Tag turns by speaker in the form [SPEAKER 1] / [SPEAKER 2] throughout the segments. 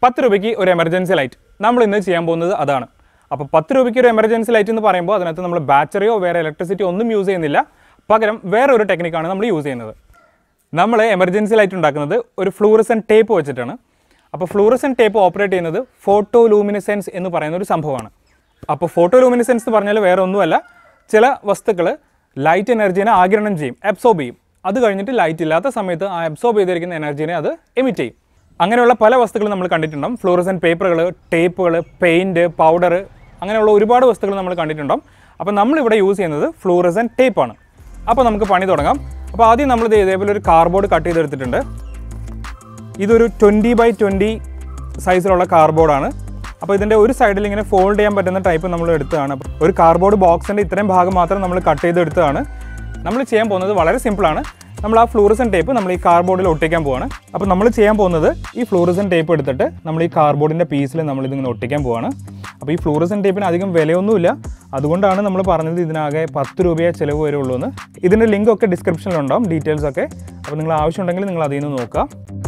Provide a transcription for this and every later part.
[SPEAKER 1] 10 രൂപയ്ക്ക് ഒരു emergency light നമ്മൾ ഇന്ന് ചെയ്യാൻ പോകുന്നത് അതാണ്. അപ്പോൾ 10 രൂപയ്ക്ക് ഒരു എമർജൻസി ലൈറ്റ് എന്ന് പറയുമ്പോൾ അതിനകത്ത് നമ്മൾ ബാറ്ററിയോ വേറെ ഇലക്ട്രിസിറ്റി ഒന്നും യൂസ് ചെയ്യുന്നില്ല. പകരം വേറെ ഒരു ടെക്നിക്കാണ് നമ്മൾ യൂസ് ചെയ്യുന്നത്. നമ്മൾ എമർജൻസി ലൈറ്റ് ഉണ്ടാക്കുന്നത് ഒരു ഫ്ലൂറസെൻറ്റ് ടേപ്പ് വെച്ചിട്ടാണ്. അപ്പോൾ ഫ്ലൂറസെൻറ്റ് ടേപ്പ് ഓപ്പറേറ്റ് ചെയ്യുന്നത് ഫോട്ടോലൂമിനിസെൻസ് എന്ന് പറയുന്ന ഒരു സംഭവമാണ്. അപ്പോൾ ഫോട്ടോലൂമിനിസെൻസ് എന്ന് പറഞ്ഞാൽ വേറെ ഒന്നുമല്ല, ചില വസ്തുക്കൾ ലൈറ്റ് എനർജീനെ ആഗിരണം ചെയ്യും, അബ്സോർബ് ചെയ്യും. അത് കഴിഞ്ഞിട്ട് ലൈറ്റ് ഇല്ലാത്ത സമയത്ത് ആ അബ്സോർബ് ചെയ്തിരിക്കുന്ന എനർജീനെ അത് എമിറ്റ് ചെയ്യും. അങ്ങനെയുള്ള പല വസ്തുക്കളും നമ്മൾ കണ്ടിട്ടുണ്ടാകും. ഫ്ലൂറസെൻറ്റ് പേപ്പറുകൾ, ടേപ്പുകൾ, പെയിൻറ്റ്, പൗഡർ, അങ്ങനെയുള്ള ഒരുപാട് വസ്തുക്കൾ നമ്മൾ കണ്ടിട്ടുണ്ടാകും. അപ്പോൾ നമ്മളിവിടെ യൂസ് ചെയ്യുന്നത് ഫ്ലൂറസെൻറ്റ് ടേപ്പാണ്. അപ്പോൾ നമുക്ക് പണി തുടങ്ങാം. അപ്പോൾ ആദ്യം നമ്മൾ ഇതേപോലെ ഒരു കാർഡ്ബോർഡ് കട്ട് ചെയ്തെടുത്തിട്ടുണ്ട്. ഇതൊരു 20x20 സൈസിലുള്ള കാർഡ്ബോർഡാണ്. അപ്പോൾ ഇതിൻ്റെ ഒരു സൈഡിൽ ഇങ്ങനെ ഫോൾഡ് ചെയ്യാൻ പറ്റുന്ന ടൈപ്പ് നമ്മൾ എടുത്തതാണ്. ഒരു കാർഡ്ബോർഡ് ബോക്സിൻ്റെ ഇത്രയും ഭാഗം മാത്രം നമ്മൾ കട്ട് ചെയ്തെടുത്തതാണ്. നമ്മൾ ചെയ്യാൻ പോകുന്നത് വളരെ സിമ്പിളാണ്. നമ്മൾ ആ ഫ്ലൂറസെൻറ്റ് ടേപ്പ് നമ്മൾ ഈ കാർഡ്ബോർഡിൽ ഒട്ടിക്കാൻ പോവാണ്. അപ്പോൾ നമ്മൾ ചെയ്യാൻ പോകുന്നത് ഈ ഫ്ലൂറസെൻറ്റ് ടേപ്പ് എടുത്തിട്ട് നമ്മൾ ഈ കാർഡ്ബോർഡിൻ്റെ പീസിൽ നമ്മളിതിങ്ങനെ ഒട്ടിക്കാൻ പോവാണ്. അപ്പോൾ ഈ ഫ്ലൂറസെൻറ്റ് ടേപ്പിന് അധികം വിലയൊന്നുമില്ല. അതുകൊണ്ടാണ് നമ്മൾ പറഞ്ഞത് ഇതിനാകെ 10 രൂപയെ ചിലവ് വരുള്ളൂ എന്ന്. ഇതിൻ്റെ ലിങ്കൊക്കെ ഡിസ്ക്രിപ്ഷനിലുണ്ടാവും, ഡീറ്റെയിൽസൊക്കെ. അപ്പോൾ നിങ്ങൾ ആവശ്യമുണ്ടെങ്കിൽ നിങ്ങൾ അതിൽ നിന്ന് നോക്കുക.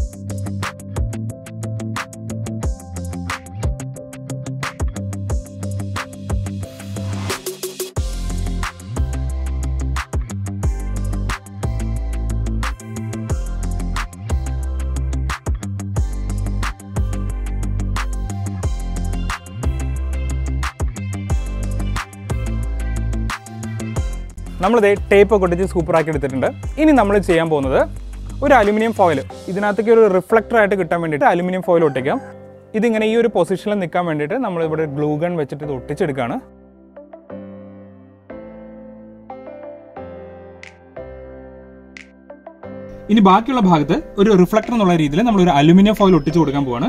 [SPEAKER 1] നമ്മളിത് ടേപ്പൊക്കെ ഒട്ടിച്ച് സൂപ്പറാക്കി എടുത്തിട്ടുണ്ട്. ഇനി നമ്മൾ ചെയ്യാൻ പോകുന്നത് ഒരു അലുമിനിയം ഫോയിൽ, ഇതിനകത്തേക്ക് ഒരു റിഫ്ലക്ടറായിട്ട് കിട്ടാൻ വേണ്ടിയിട്ട് അലുമിനിയം ഫോയിൽ ഒട്ടിക്കാം. ഇതിങ്ങനെ ഈ ഒരു പൊസിഷനിൽ നിൽക്കാൻ വേണ്ടിയിട്ട് നമ്മളിവിടെ ഗ്ലൂ ഗൺ വെച്ചിട്ട് ഇത് ഒട്ടിച്ചെടുക്കുകയാണ്. ഇനി ബാക്കിയുള്ള ഭാഗത്ത് ഒരു റിഫ്ലക്ടർ എന്നുള്ള രീതിയിൽ നമ്മളൊരു അലുമിനിയം ഫോയിൽ ഒട്ടിച്ച് കൊടുക്കാൻ പോവാണ്.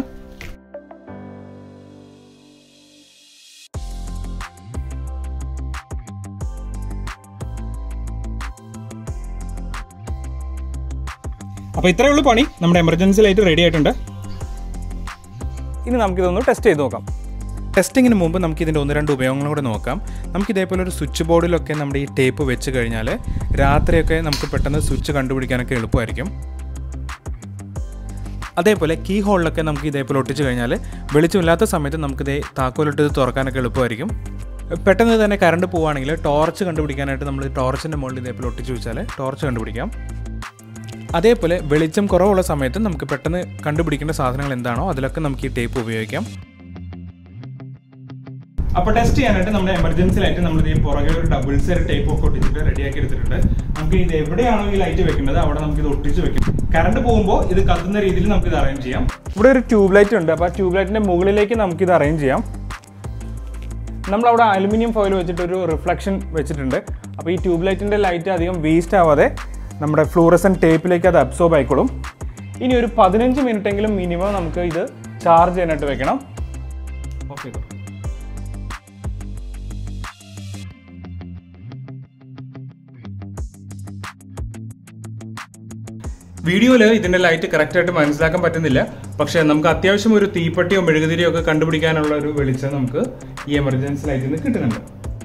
[SPEAKER 1] അപ്പോൾ ഇത്രയേ ഉള്ളൂ പണി. നമ്മുടെ എമർജൻസി ലൈറ്റ് റെഡി ആയിട്ടുണ്ട്. ഇനി നമുക്കിതൊന്ന് ടെസ്റ്റ് ചെയ്ത് നോക്കാം. ടെസ്റ്റിങ്ങിന് മുമ്പ് നമുക്ക് ഇതിൻ്റെ 1-2 ഉപയോഗങ്ങളും കൂടെ നോക്കാം. നമുക്ക് ഇതേപോലെ ഒരു സ്വിച്ച് ബോർഡിലൊക്കെ നമ്മുടെ ഈ ടേപ്പ് വെച്ച് കഴിഞ്ഞാൽ രാത്രിയൊക്കെ നമുക്ക് പെട്ടെന്ന് സ്വിച്ച് കണ്ടുപിടിക്കാനൊക്കെ എളുപ്പമായിരിക്കും. അതേപോലെ കീ ഹോളിലൊക്കെ നമുക്ക് ഇതേപോലെ ഒട്ടിച്ച് കഴിഞ്ഞാൽ വെളിച്ചമില്ലാത്ത സമയത്ത് നമുക്കിത് താക്കോലിട്ട് തുറക്കാനൊക്കെ എളുപ്പമായിരിക്കും. പെട്ടെന്ന് തന്നെ കറണ്ട് പോവുകയാണെങ്കിൽ ടോർച്ച് കണ്ടുപിടിക്കാനായിട്ട് നമ്മൾ ടോർച്ചിൻ്റെ മുകളിൽ ഇതേപോലെ ഒട്ടിച്ച് വെച്ചാൽ ടോർച്ച് കണ്ടുപിടിക്കാം. അതേപോലെ വെളിച്ചം കുറവുള്ള സമയത്ത് നമുക്ക് പെട്ടെന്ന് കണ്ടുപിടിക്കേണ്ട സാധനങ്ങൾ എന്താണോ അതിലൊക്കെ നമുക്ക് ഈ ടേപ്പ് ഉപയോഗിക്കാം. അപ്പോൾ ടെസ്റ്റ് ചെയ്യാനായിട്ട് നമ്മുടെ എമർജൻസി ലൈറ്റ് നമ്മൾ ഈ പുറകെ ഒരു ഡബിൾ സൈഡ് ടേപ്പ് ഒക്കെ ഒട്ടിച്ചിട്ട് റെഡിയാക്കി എടുത്തിട്ടുണ്ട്. നമുക്ക് ഇത് എവിടെയാണോ ഈ ലൈറ്റ് വെക്കേണ്ടത് അവിടെ നമുക്ക് ഇത് ഒട്ടിച്ച് വെക്കാം. കറണ്ട് പോകുമ്പോൾ ഇത് കത്തുന്ന രീതിയിൽ നമുക്ക് ഇത് അറേഞ്ച് ചെയ്യാം. ഇവിടെ ഒരു ട്യൂബ് ലൈറ്റ് ഉണ്ട്. അപ്പോൾ ആ ട്യൂബ് ലൈറ്റിന്റെ മുകളിലേക്ക് നമുക്ക് ഇത് അറേഞ്ച് ചെയ്യാം. നമ്മളവിടെ അലുമിനിയം ഫോയിൽ വെച്ചിട്ട് ഒരു റിഫ്ലക്ഷൻ വെച്ചിട്ടുണ്ട്. അപ്പോൾ ഈ ട്യൂബ് ലൈറ്റിന്റെ ലൈറ്റ് അധികം വേസ്റ്റ് ആവാതെ നമ്മുടെ ഫ്ലൂറസെൻറ്റ് ടേപ്പിലേക്ക് അത് അബ്സോർബ് ആയിക്കോളും. ഇനി ഒരു 15 മിനിറ്റെങ്കിലും മിനിമം നമുക്ക് ഇത് ചാർജ് ചെയ്യാനായിട്ട് വെക്കണം. ഓക്കെ, വീഡിയോയിൽ ഇതിൻ്റെ ലൈറ്റ് കറക്റ്റായിട്ട് മനസ്സിലാക്കാൻ പറ്റുന്നില്ല. പക്ഷേ നമുക്ക് അത്യാവശ്യം ഒരു തീപ്പെട്ടിയോ മെഴുകുതിരിയോ ഒക്കെ കണ്ടുപിടിക്കാനുള്ള ഒരു വെളിച്ചം നമുക്ക് ഈ എമർജൻസി ലൈറ്റിൽ നിന്ന് കിട്ടുന്നുണ്ട്.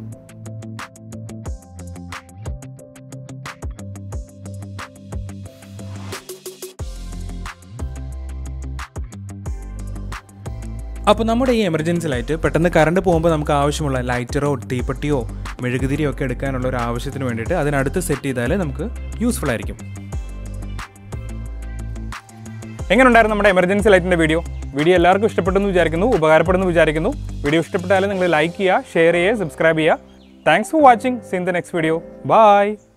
[SPEAKER 1] അപ്പോൾ നമ്മുടെ ഈ എമർജൻസി ലൈറ്റ് പെട്ടെന്ന് കറണ്ട് പോകുമ്പോൾ നമുക്ക് ആവശ്യമുള്ള ലൈറ്ററോ തീപ്പെട്ടിയോ മെഴുകുതിരിയോ ഒക്കെ എടുക്കാനുള്ള ഒരു ആവശ്യത്തിന് വേണ്ടിയിട്ട് അതിനടുത്ത് സെറ്റ് ചെയ്താൽ നമുക്ക് യൂസ്ഫുൾ ആയിരിക്കും. എങ്ങനെ ഉണ്ടായിരുന്നു നമ്മുടെ എമർജൻസി ലൈറ്റിൻ്റെ വീഡിയോ എല്ലാവർക്കും ഇഷ്ടപ്പെട്ടെന്ന് വിചാരിക്കുന്നു, ഉപകാരപ്പെടുന്നു വിചാരിക്കുന്നു. വീഡിയോ ഇഷ്ടപ്പെട്ടാൽ നിങ്ങൾ ലൈക്ക് ചെയ്യുക, ഷെയർ ചെയ്യുക, സബ്സ്ക്രൈബ് ചെയ്യുക. Thanks for watching. See in the next video. By.